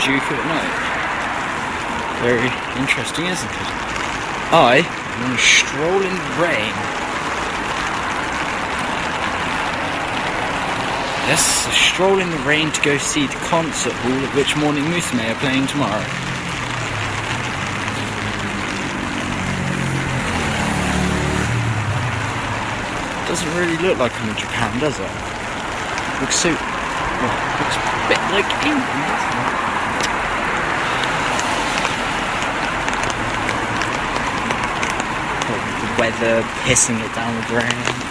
Shinjuku at night. Very interesting, isn't it? I am on a stroll in the rain. Yes, a stroll in the rain to go see the concert hall at which Morning Musume are playing tomorrow. Doesn't really look like I'm in Japan, does it? Looks so... well, looks a bit like England, doesn't it? Oh, the weather pissing it down with rain.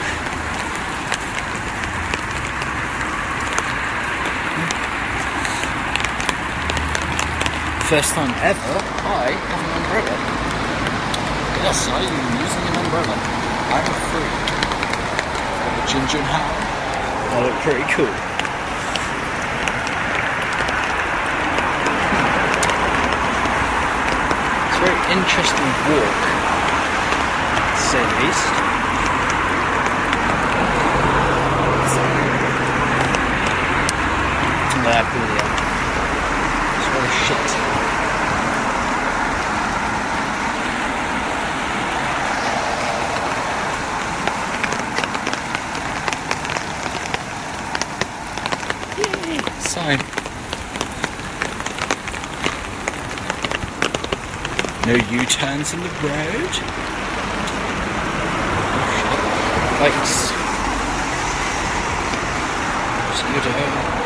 First time ever, I have an umbrella. Yes, I am using an umbrella. I'm a freak. The ginger hat. That look pretty cool. It's a very interesting walk, to say the least. It's very shit. Sign. No U-turns in the road. Lights. Just go to home.